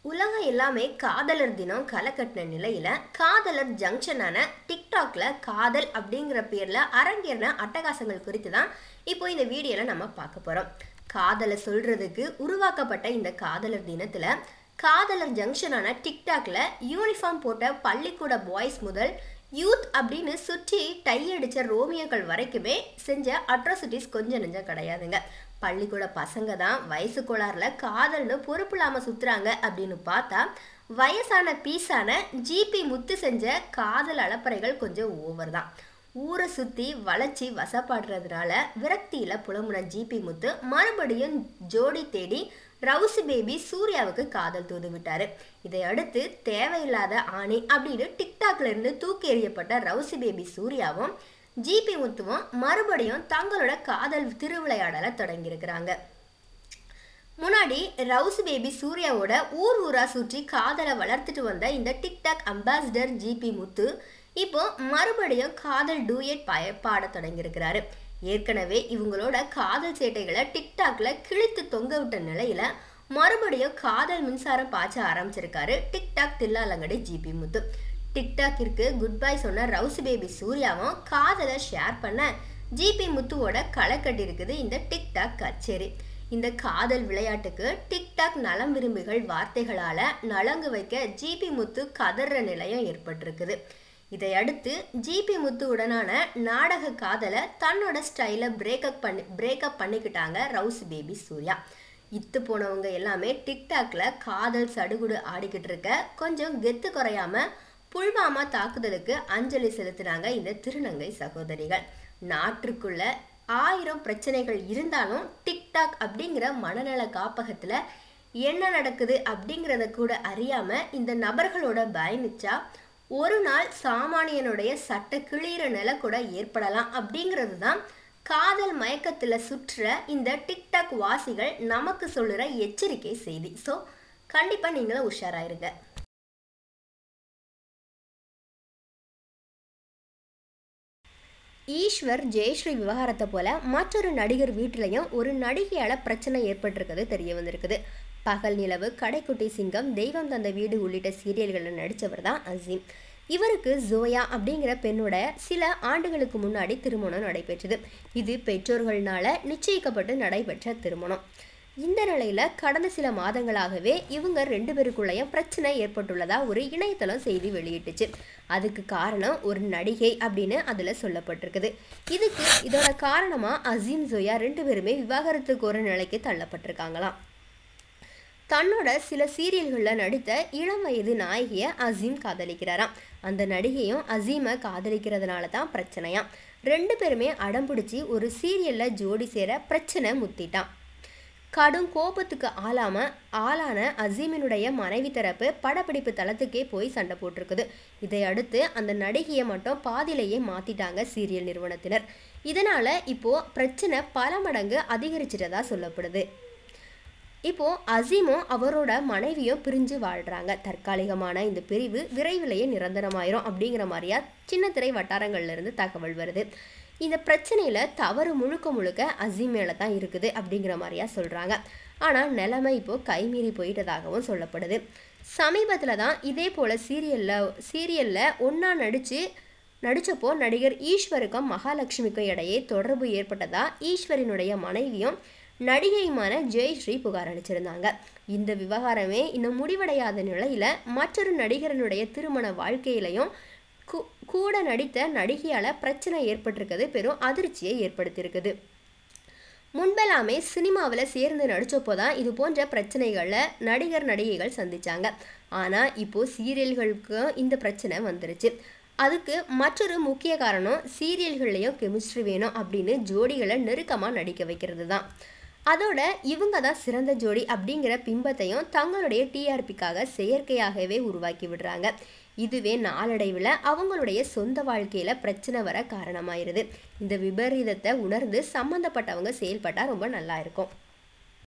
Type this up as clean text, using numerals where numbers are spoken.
உலகம் எல்லாமே காதலர் தினம் களை கட்டின நிலையில காதலர் ஜங்ஷனான டிக்டாக்ல காதல் அப்படிங்கிற பேர்ல அரங்கேறின அட்டகாசங்கள் குறித்து தான் இப்போ இந்த வீடியோல நம்ம பார்க்க போறோம். காதலை சொல்றதுக்கு உருவாக்கப்பட்ட இந்த காதலர் தினத்துல காதலர் ஜங்ஷனான டிக்டாக்ல யூனிஃபார்ம் போட்ட பள்ளிக்கூட பாய்ஸ் முதல் யூத் அப்படின்னு சுற்றி டை அடித்த ரோமியோக்கள் வரைக்குமே செஞ்ச அட்ராசிட்டிஸ் கொஞ்சம் நெஞ்சம் கிடையாதுங்க. பள்ளிக்கூட பசங்க தான் வயசு கோளாறுல காதல்னு பொறுப்பு இல்லாமல் சுற்றுறாங்க அப்படின்னு பார்த்தா வயசான பீஸான ஜிபி முத்து செஞ்ச காதல் அலப்பறைகள் கொஞ்சம் ஓவர் தான். ஊரை சுற்றி வளைச்சி வசப்பாடுறதுனால விரக்தியில் புலம்புன ஜிபி முத்து மறுபடியும் ஜோடி தேடி ரவுசி பேபி சூர்யாவுக்கு காதல் தூது விட்டாரு. இதை அடுத்து தேவையில்லாத ஆணி அப்படின்னு டிக்டாக்ல இருந்து தூக்கி எறியப்பட்ட ரவுசி பேபி சூர்யாவும் ஜிபி முத்துவும் மறுபடியும் தங்களோட காதல் திருவிளையாடலை தொடங்கியிருக்கிறாங்க. முன்னாடி ரவுசி பேபி சூர்யாவோட ஊர் ஊரா சுற்றி காதலை வளர்த்துட்டு வந்த இந்த டிக்டாக் அம்பாசிடர் ஜிபி முத்து இப்போ மறுபடியும் காதல் டூயட் பாட தொடங்கியிருக்கிறாரு. ஏற்கனவே இவங்களோட காதல் சேட்டைகளை டிக்டாக்ல கிழித்து தொங்க விட்ட நிலையில மறுபடியும் காதல் மின்சாரம் பாய்ச்ச ஆரம்பிச்சிருக்காரு டிக்டாக் தில்லாலங்கடி ஜிபி முத்து. டிக்டாக்கிற்கு குட் பை சொன்ன ரவுசி பேபி சூர்யாவும் காதலை ஷேர் பண்ண ஜிபி முத்துவோட களை கட்டியிருக்குது இந்த டிக்டாக் கச்சேரி. இந்த காதல் விளையாட்டுக்கு டிக்டாக் நலம் விரும்பிகள் வார்த்தைகளால நலங்கு வைக்க ஜிபி முத்து கதற நிலையம் ஏற்பட்டிருக்குது. இதையடுத்து ஜிபி முத்துவுடனான நாடக காதலை தன்னோட ஸ்டைலை பிரேக்கப் பண்ணிக்கிட்டாங்க ரவுசி பேபி சூர்யா. இத்து போனவங்க எல்லாமே டிக்டாக்ல காதல் சடுகுடு ஆடிக்கிட்டு இருக்க கொஞ்சம் கெத்து குறையாம புல்வாமா தாக்குதலுக்கு அஞ்சலி செலுத்தினாங்க இந்த திருநங்கை சகோதரிகள். நாட்டுக்குள்ள 1000 பிரச்சனைகள் இருந்தாலும் டிக்டாக் அப்படிங்கிற மனநல காப்பகத்துல என்ன நடக்குது அப்படிங்கிறத கூட அறியாம இந்த நபர்களோட பயணிச்சா ஒரு நாள் சாமானியனுடைய சட்ட கிளீர நிலை கூட ஏற்படலாம் அப்படிங்கிறது தான் காதல் மயக்கத்துல சுற்ற இந்த டிக்டாக் வாசிகள் நமக்கு சொல்லுற எச்சரிக்கை செய்தி. ஸோ கண்டிப்பா நீங்களும் உஷாராயிருங்க. ஈஸ்வர் ஜெயஸ்ரீ விவகாரத்தை போல மற்றொரு நடிகர் வீட்டிலையும் ஒரு நடிகையால பிரச்சனை ஏற்பட்டிருக்கிறது தெரிய வந்திருக்குது. பகல் நிலவு, கடைக்குட்டி சிங்கம், தெய்வம் தந்த வீடு உள்ளிட்ட சீரியல்களில் நடித்தவர் தான் அசீம். இவருக்கு ஜோயா அப்படிங்கிற பெண்ணோட சில ஆண்டுகளுக்கு முன்னாடி திருமணம் நடைபெற்றது. இது பெற்றோர்களால் நிச்சயிக்கப்பட்டு நடைபெற்ற திருமணம். இந்த நிலையில கடந்த சில மாதங்களாகவே இவங்க 2 பேருக்குள்ளேயும் பிரச்சனை ஏற்பட்டுள்ளதா ஒரு இணையதளம் செய்தி வெளியிட்டுச்சு. அதுக்கு காரணம் ஒரு நடிகை அப்படின்னு அதுல சொல்லப்பட்டிருக்குது. இதோட காரணமா அசீம் ஜோயா 2 பேருமே விவாகரத்துக்கு ஒரு நிலைக்கு தள்ளப்பட்டிருக்காங்களாம். தன்னோட சில சீரியல்களில் நடித்த இளம் வயது நாயகியை அசீம் காதலிக்கிறாராம். அந்த நடிகையும் அசீமை காதலிக்கிறதுனால தான் பிரச்சனையாம். 2 பேருமே அடம்பிடிச்சி ஒரு சீரியலில் ஜோடி சேர பிரச்சனை முத்திட்டான். கடும் கோபத்துக்கு ஆளான அசீமினுடைய மனைவி தரப்பு படப்பிடிப்பு தளத்துக்கே போய் சண்டை போட்டிருக்குது. இதை அடுத்து அந்த நடிகையை மட்டும் பாதியிலேயே மாற்றிட்டாங்க சீரியல் நிறுவனத்தினர். இதனால் இப்போது பிரச்சனை பல மடங்கு அதிகரிச்சிட்டதா சொல்லப்படுது. இப்போது அசீமும் அவரோட மனைவியும் பிரிஞ்சு வாழ்கிறாங்க. தற்காலிகமான இந்த பிரிவு விரைவிலேயே நிரந்தரமாயிரும் அப்படிங்கிற மாதிரியா சின்ன திரை வட்டாரங்கள்லேருந்து தகவல் வருது. இந்த பிரச்சனையில் தவறு முழுக்க அசீம் மேலே தான் இருக்குது அப்படிங்கிற மாதிரியா சொல்கிறாங்க. ஆனால் நிலைமை இப்போது கைமீறி போயிட்டதாகவும் சொல்லப்படுது. சமீபத்தில் தான் இதே போல் சீரியலில் ஒன்றா நடித்தப்போ நடிகர் ஈஸ்வருக்கும் மகாலட்சுமிக்கும் இடையே தொடர்பு ஏற்பட்டதா ஈஸ்வரினுடைய மனைவியும் நடிகையுமான ஜெயஸ்ரீ புகார் அளிச்சிருந்தாங்க. இந்த விவகாரமே இன்னும் முடிவடையாத நிலையில் மற்றொரு நடிகரனுடைய திருமண வாழ்க்கையிலையும் கூட நடித்த நடிகையால் பிரச்சனை ஏற்பட்டிருக்கிறது பெரும் அதிர்ச்சியை ஏற்படுத்தியிருக்குது. முன்பெல்லாமே சினிமாவில் சேர்ந்து நடித்தப்போ தான் இது போன்ற பிரச்சனைகளில் நடிகைகள் சந்தித்தாங்க. ஆனால் இப்போது சீரியல்களுக்கும் இந்த பிரச்சனை வந்துருச்சு. அதுக்கு மற்றொரு முக்கிய காரணம் சீரியல்கள்லேயும் கெமிஸ்ட்ரி வேணும் அப்படின்னு ஜோடிகளை நெருக்கமாக நடிக்க வைக்கிறது தான். அதோட இவங்க தான் சிறந்த ஜோடி அப்படிங்கிற பிம்பத்தையும் தங்களுடைய டிஆர்பிக்காக செயற்கையாகவே உருவாக்கி விடுறாங்க. இதுவே நாளடைவில் அவங்களுடைய சொந்த வாழ்க்கையில் பிரச்சனை வர காரணமாயிருது. இந்த விபரீதத்தை உணர்ந்து சம்மந்தப்பட்டவங்க செயல்பட்டால் ரொம்ப நல்லா இருக்கும்.